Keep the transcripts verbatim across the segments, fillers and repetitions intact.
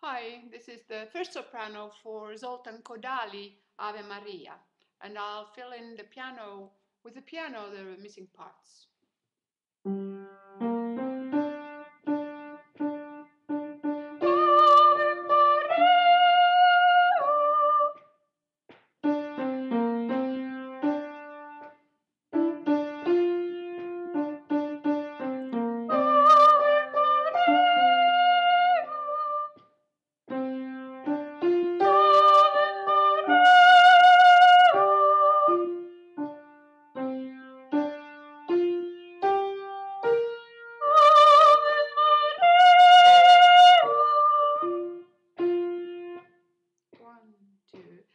Hi, this is the first soprano for Zoltan Kodaly, Ave Maria, and I'll fill in the piano with the piano the missing parts. One, two.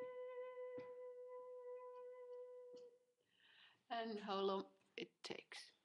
And how long it takes.